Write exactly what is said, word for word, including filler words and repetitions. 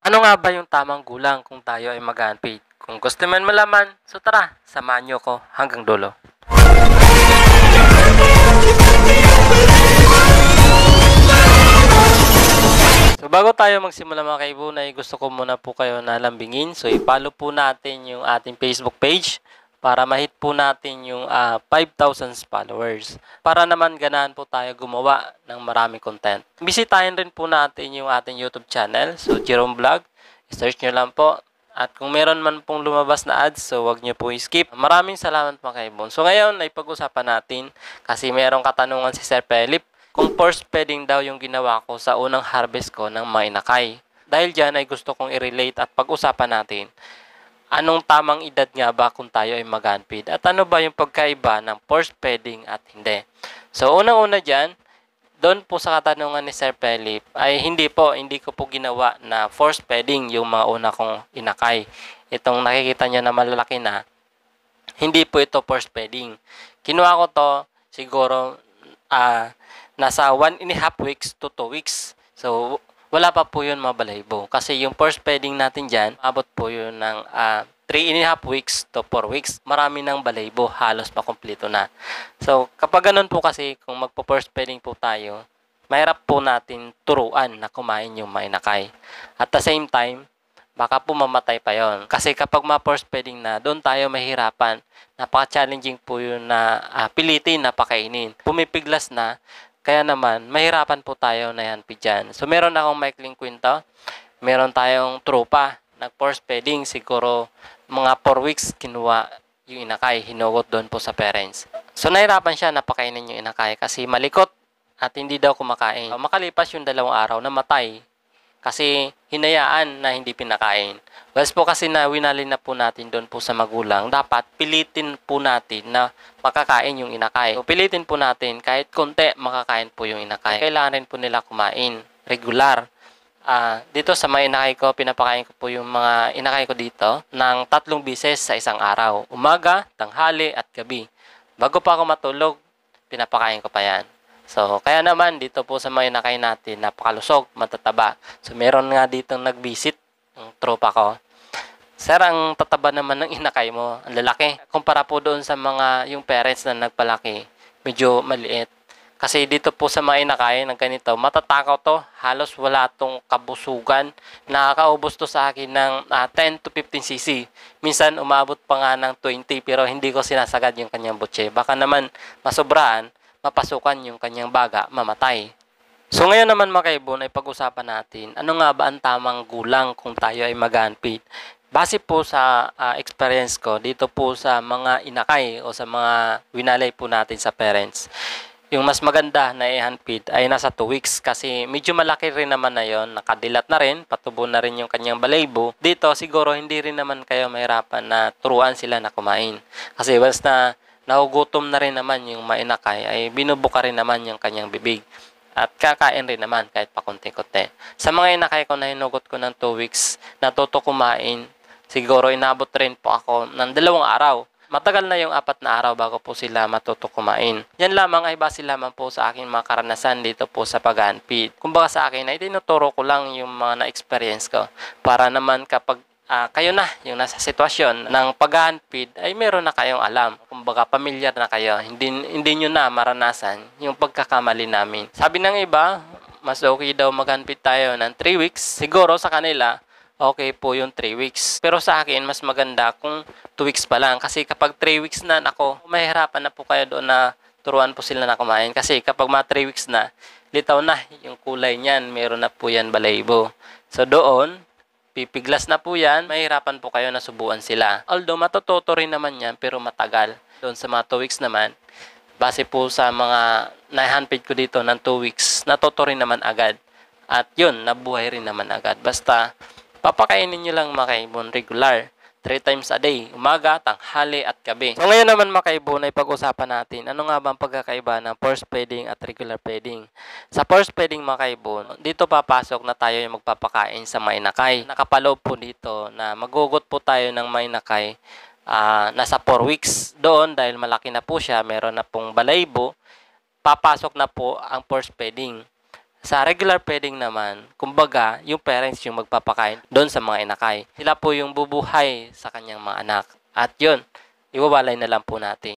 Ano nga ba yung tamang gulang kung tayo ay mag-unpaid? Kung gusto man malaman, so tara, samahan nyo ko hanggang dulo. So bago tayo magsimula mga kaibunay, gusto ko muna po kayo nalambingin. So i-follow po natin yung ating Facebook page para ma-hit po natin yung uh, five thousand followers. Para naman ganahan po tayo gumawa ng maraming content. Bisitahin rin po natin yung ating YouTube channel, so Jerome Vlog. I-search nyo lang po. At kung meron man pong lumabas na ads, so wag nyo po i-skip. Maraming salamat mga kaibon. So ngayon ay pag-usapan natin kasi merong katanungan si Sir Philip kung force feeding daw yung ginawa ko sa unang harvest ko ng mga inakay. Dahil dyan ay gusto kong i-relate at pag-usapan natin anong tamang edad nga ba kung tayo ay mag-unfeed at ano ba yung pagkaiba ng force feeding at hindi. So unang-una dyan, doon po sa katanungan ni Sir Philip ay hindi po, hindi ko po ginawa na force feeding yung mga una kong inakay. Itong nakikita nyo na malalaki na, hindi po ito force feeding. Kinuha ko to siguro uh, nasa one and a half weeks to two weeks. So wala pa po yun mabalaybo. Kasi yung force feeding natin dyan, abot po yun ng uh, three and a half weeks to four weeks. Marami ng balaybo, halos pa kompleto na. So, kapag ganun po kasi, kung magpo-force feeding po tayo, mahirap po natin turuan na kumain yung mainakay. At the same time, baka po mamatay pa yon. Kasi kapag ma-force feeding na, doon tayo mahirapan. Napaka-challenging po yun na uh, pilitin na pakainin. Pumipiglas na, kaya naman, mahirapan po tayo na yan pidyan. So, meron akong maikling kwento. Meron tayong tropa, nag-force feeding, siguro mga four weeks kinuha yung inakay, hinugot doon po sa parents. So, nahirapan siya na pakainin yung inakay kasi malikot at hindi daw kumakain. Makalipas yung dalawang araw, namatay kasi hinayaan na hindi pinakain. Once po kasi na winali na po natin doon po sa magulang, dapat pilitin po natin na makakain yung inakay. So, pilitin po natin kahit konti makakain po yung inakay. Kailangan rin po nila kumain regular. Uh, dito sa mga inakay ko, pinapakain ko po yung mga inakay ko dito ng tatlong bises sa isang araw. Umaga, tanghali, at gabi. Bago pa ako matulog, pinapakain ko pa yan. So, kaya naman dito po sa mga inakay natin, napakalusog, matataba. So, meron nga dito nag-visit ng tropa ko. Sir, ang tataba naman ng inakay mo, ang lalaki. Kumpara po doon sa mga yung parents na nagpalaki, medyo maliit. Kasi dito po sa mga inakay ng ganito, matatakaw to. Halos wala tong kabusugan. Nakakaubos to sa akin ng uh, ten to fifteen cc. Minsan umabot pa nga ng twenty pero hindi ko sinasagad yung kanyang butse. Baka naman masobraan, mapasukan yung kanyang baga, mamatay. So ngayon naman mga kaibon ay pag-usapan natin, ano nga ba ang tamang gulang kung tayo ay mag-unfeed? Base po sa uh, experience ko, dito po sa mga inakay o sa mga winalay po natin sa parents, yung mas maganda na i-unfeed ay nasa two weeks kasi medyo malaki rin naman na yon, nakadilat na rin, patubo na rin yung kanyang balaybo. Dito siguro hindi rin naman kayo mahirapan na turuan sila na kumain. Kasi once na nahugutom na rin naman yung mainakay ay binubuka rin naman yung kanyang bibig. At kakain rin naman kahit pa konti-konti. Sa mga inakay ko na hinugot ko ng two weeks, natuto kumain, siguro inabot rin po ako ng dalawang araw. Matagal na yung apat na araw bago po sila matuto kumain. Yan lamang ay base lamang po sa aking mga karanasan dito po sa pag-unfeed. Kumbaga sa akin ay tinuturo ko lang yung mga na-experience ko. Para naman kapag uh, kayo na yung nasa sitwasyon ng pag-unfeed ay meron na kayong alam. Kumbaga pamilyar na kayo. Hindi, hindi nyo na maranasan yung pagkakamali namin. Sabi ng iba, mas okay daw mag-unfeed tayo ng three weeks. Siguro sa kanila, okay po yung three weeks. Pero sa akin, mas maganda kung two weeks pa lang. Kasi kapag three weeks na, nako, mahirapan na po kayo doon na turuan po sila na kumain. Kasi kapag mga three weeks na, litaw na yung kulay niyan. Meron na po yan balaybo. So doon, pipiglas na po yan. Mahirapan po kayo na subuan sila. Although matututo rin naman yan, pero matagal. Doon sa mga two weeks naman, base po sa mga na-handpick ko dito ng two weeks, natuto rin naman agad. At yun, nabuhay rin naman agad. Basta, papakainin nyo lang mga kaibon regular. three times a day. Umaga, tanghali, at gabi. So ngayon naman mga kaibon ay pag-usapan natin. Ano nga ba ang pagkakaiba ng force feeding at regular feeding? Sa force feeding mga kaibon, dito papasok na tayo yung magpapakain sa mainakay. Nakapaloob po dito na magugot po tayo ng mainakay uh, nasa four weeks. Doon dahil malaki na po siya, meron na pong balaybo, papasok na po ang force feeding. Sa regular feeding naman, kumbaga, yung parents yung magpapakain doon sa mga inakay. Sila po yung bubuhay sa kanyang mga anak. At yun, iwawalay na lang po natin.